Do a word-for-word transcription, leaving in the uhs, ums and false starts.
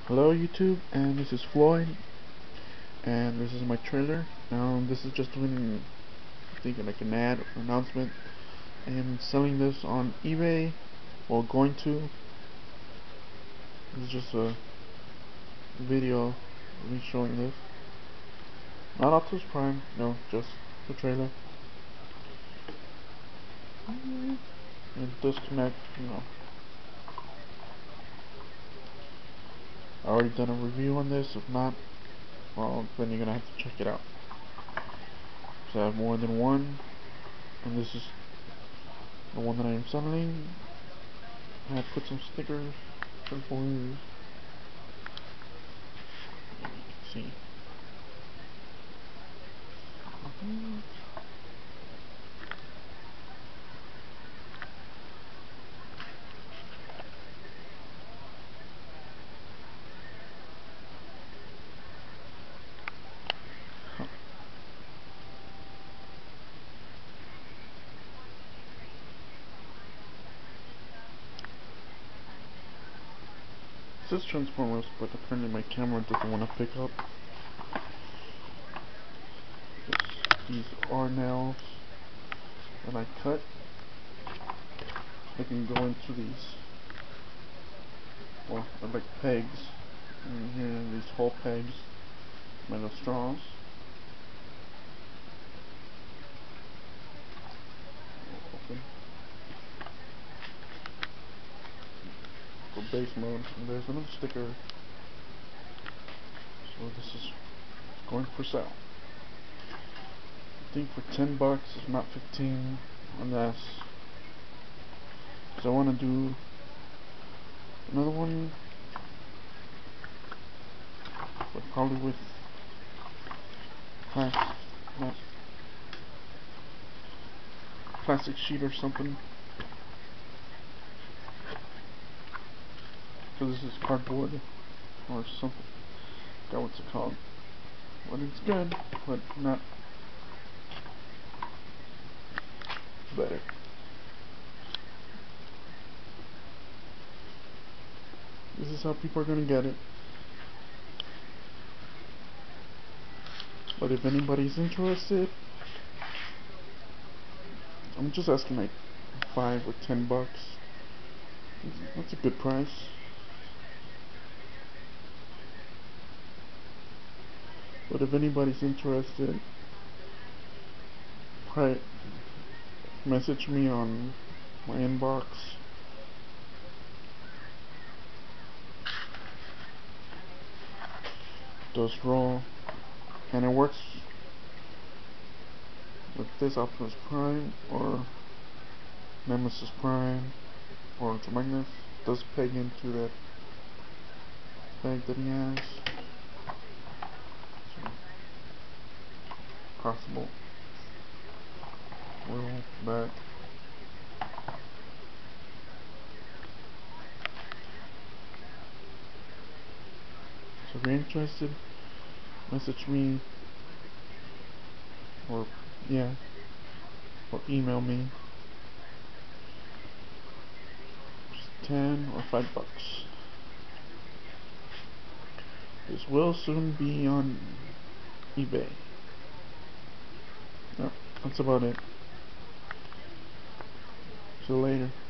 Hello YouTube, and this is Floyd, and this is my trailer. Now this is just doing, I think, like an ad or announcement. I am selling this on eBay, or going to. This is just a video of me showing this. Not Optimus Prime, no, just the trailer. It does connect, you know. I already done a review on this. If not, well, then you're gonna have to check it out. So I have more than one, and this is the one that I am selling. I have put some stickers, simple use. You can see. Mm-hmm. This is Transformers, but apparently my camera doesn't want to pick up. These are nails that I cut. I can go into these, well, they're like pegs. And here are these whole pegs, metal straws. Open. For base mode, and there's another sticker. So this is going for sale. I think for ten bucks, if not fifteen, on this. So I want to do another one, but probably with plastic, plastic sheet or something. So this is cardboard or something. I forgot what's it called. But it's good, but not better. This is how people are gonna get it. But if anybody's interested, I'm just asking like five or ten bucks. That's a good price. But if anybody's interested, probably message me on my inbox. Does roll, and it works with this Optimus Prime or Nemesis Prime or Magnus. Does peg into that bag that he has. So, possible. Roll back. So if you're interested, message me, or yeah, or email me. Just ten or five bucks. This will soon be on eBay. Yep, that's about it. See you later.